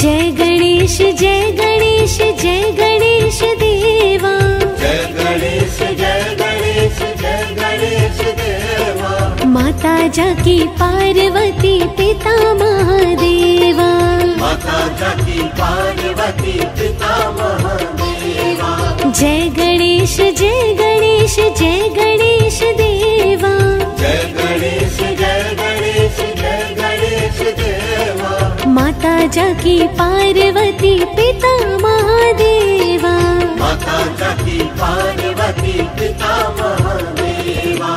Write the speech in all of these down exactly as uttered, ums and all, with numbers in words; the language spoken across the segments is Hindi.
जय गणेश जय गणेश जय गणेश देवा। जय गणेश जय गणेश जय गणेश देवा। माता जाकी पार्वती पिता महादेवा। माता जाकी पार्वती पिता महादेवा। जय गणेश जय गणेश जय गणेश देवा। जय गणेश जय गणेश जय गणेश देवा। माता जाकी पार्वती पिता महादेवा। माता जाकी पार्वती पिता महादेवा।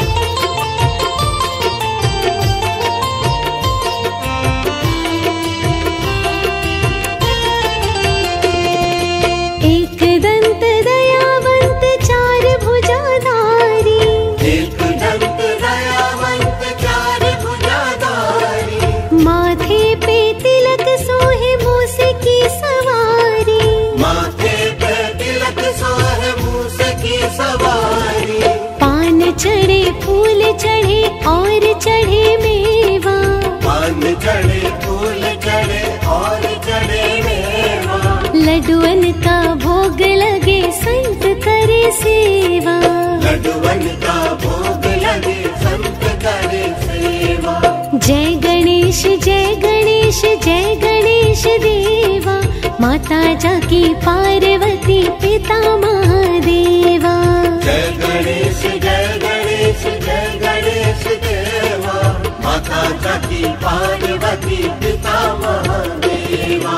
एक दंत दयावंत चार भुजाधारी। एक दंत दयावंत चार भुजाधारी। माथे पे तिलक सोहे मूस की सवारी। माथे पे तिलक सोहे मूस की सवारी। पान चढ़े फूल चढ़े और चढ़े मेवा। पान चढ़े फूल चढ़े और चढ़े मेवा। लड्डुअन का भोग लगे संत करे सेवा। लड्डुअन का भोग लगे संत करे सेवा। जय गणेश जय गणेश जय गणेश देवा। माता जाकी पार्वती पिता महादेवा। जय गणेश जय गणेश जय गणेश देवा। माता जाकी पार्वती पिता महादेवा।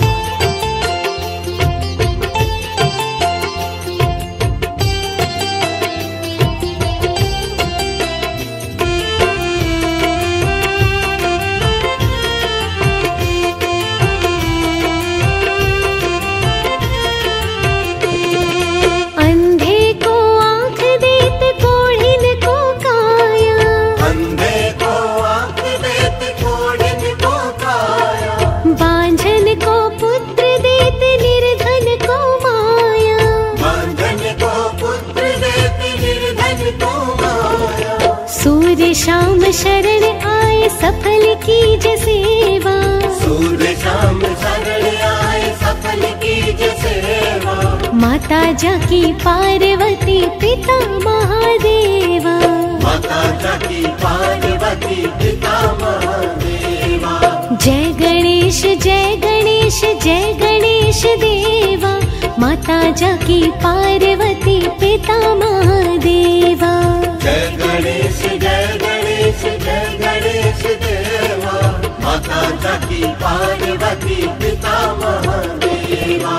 अंधे को आँख देते कोढ़िन को काया। अंधे को आँख देते कोढ़िन को काया। बांझन को पुत्र देते निर्धन को माया। बांधन को पुत्र देते निर्धन को माया। सूर्य शाम शरण आए सफल कीज सेवा। सूर्य शाम शरण आए सफल कीज सेवा। माता जाकी पार्वती पिता महादेवा। माता जाकी पार्वती पिता महादेवा। जय गणेश जय गणेश जय गणेश देवा। माता जाकी पार्वती पिता महादेवा। जय गणेश जय गणेश जय गणेश देवा। माता जाकी पार्वती पिता महादेवा।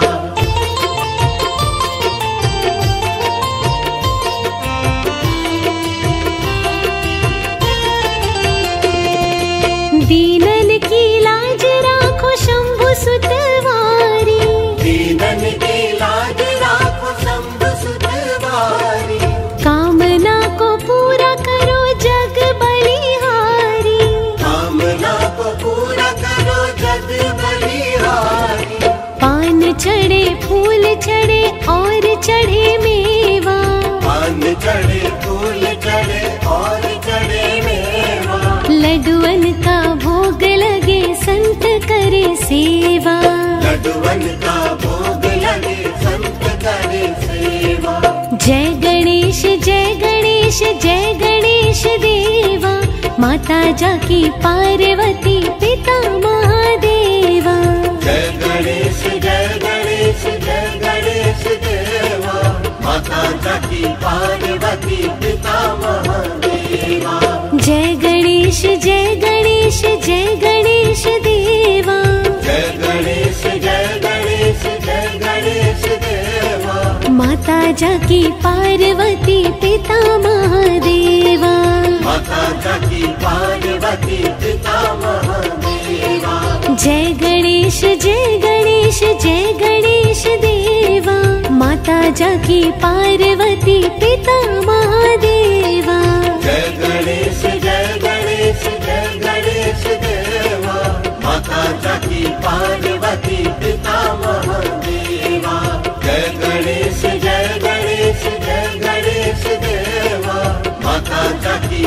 दीनन की लाज राखो शंभु सुतवारी। दीनन की लाज राखो शंभु सुतवारी। कामना को पूरा करो जग बलिहारी। कामना को पूरा करो जग बलिहारी। पान चढ़े फूल चढ़े और चढ़े मेवा। पान चढ़े फूल चढ़े और चढ़े मेवा। लड्डुअन का भोग लगे संत करे सेवा। लड्डुअन का भोग लगे संत करे सेवा। जय गणेश जय गणेश जय गणेश देवा। माता जाकी पार्वती पिता महादेवा। जय गणेश जय गणेश जय गणेश देवा। माता जाकी पार्वती पिता महादेवा। जय गणेश जय गणेश जय गणेश देवा। जय गणेश जय गणेश जय गणेश देवा। माता जाकी पार्वती पिता महादेवा। माता जाकी पार्वती पिता महादेवा। जय गणेश जय गणेश जय गणेश देवा। माता जाकी पार्वती पिता महादेवा। जय गणेश जय गणेश जय गणेश देवा। माता जाकी पार्वती पिता महादेवा। जय गणेश जय गणेश जय गणेश देवा। माता जाकी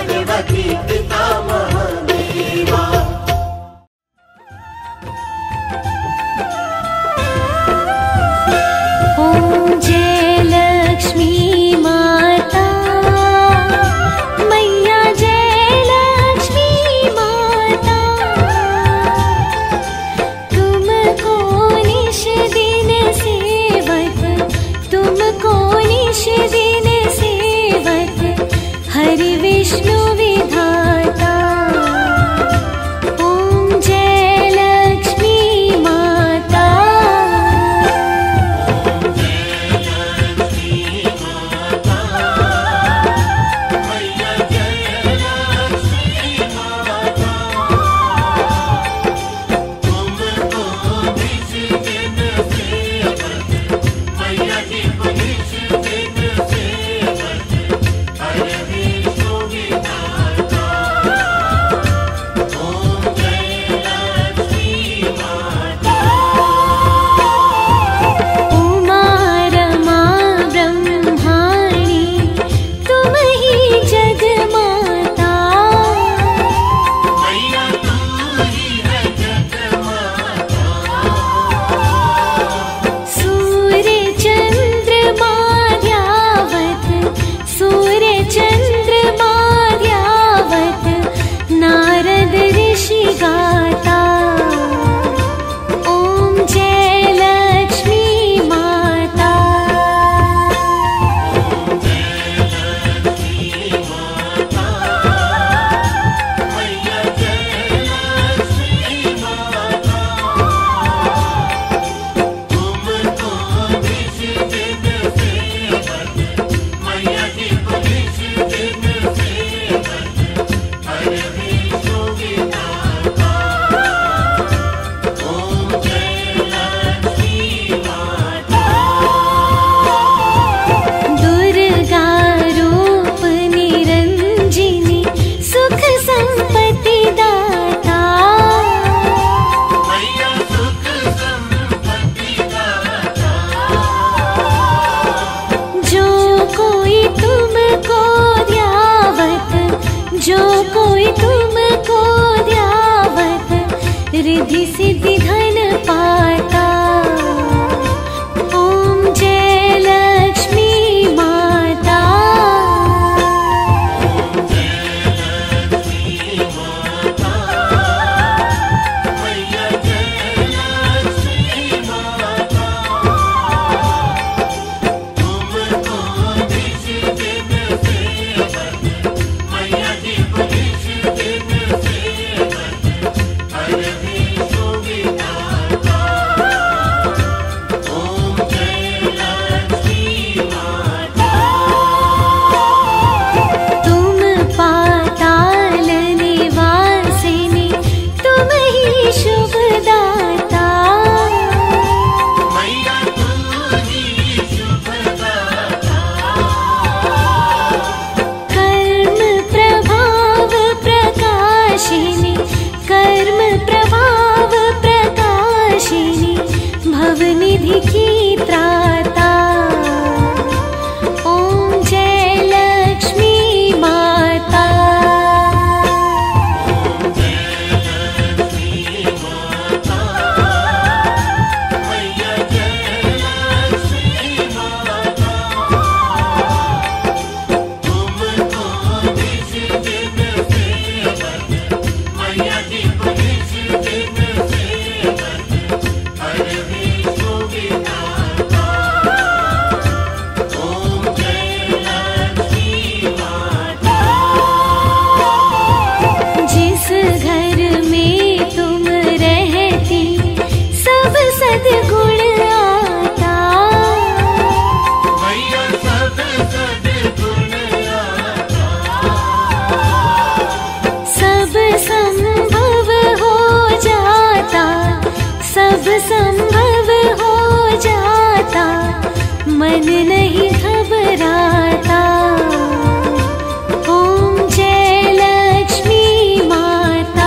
पार्वती पिता महादेवा। रिद्धि सिद्धि धन पाता। ओम जय लक्ष्मी माता। भवनिधि की त्राता। ओम जय लक्ष्मी माता। संभव हो जाता, मन नहीं घबराता। ओम जय लक्ष्मी माता।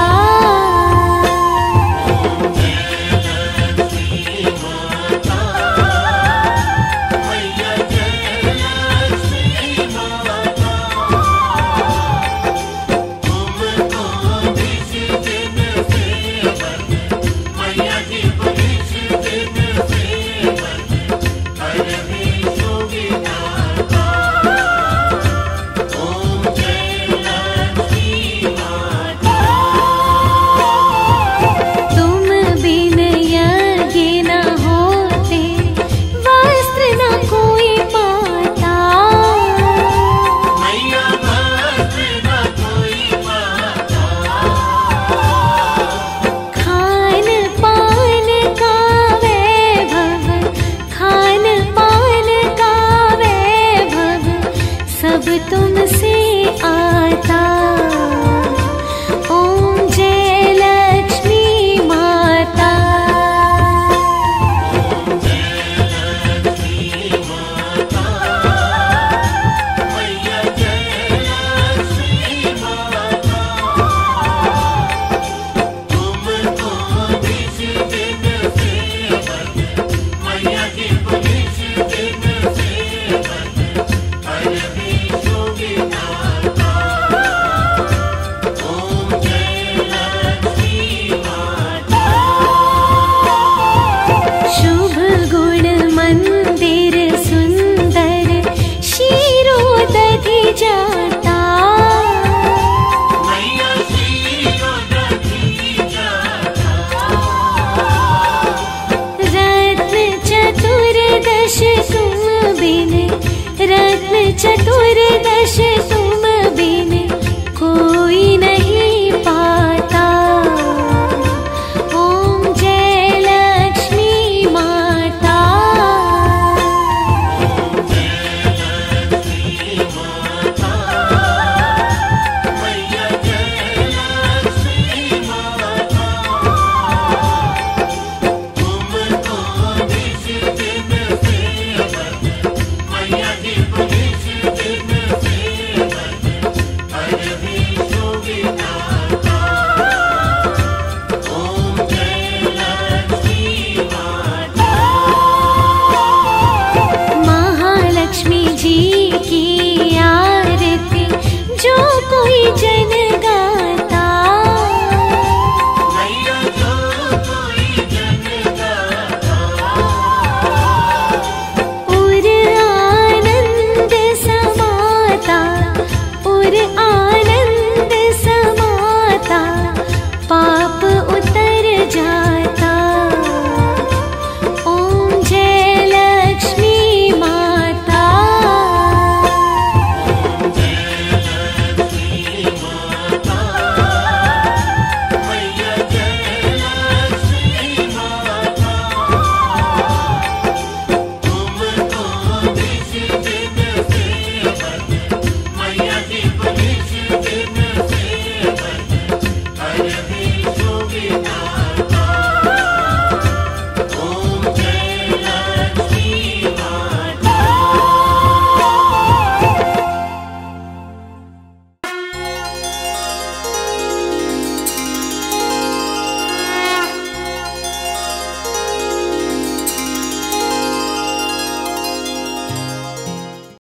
तुमसे आता। ओम जय लक्ष्मी माता। जाता रत्न चतुर्दश तुम बिन, रत्न चतुर्दश तुम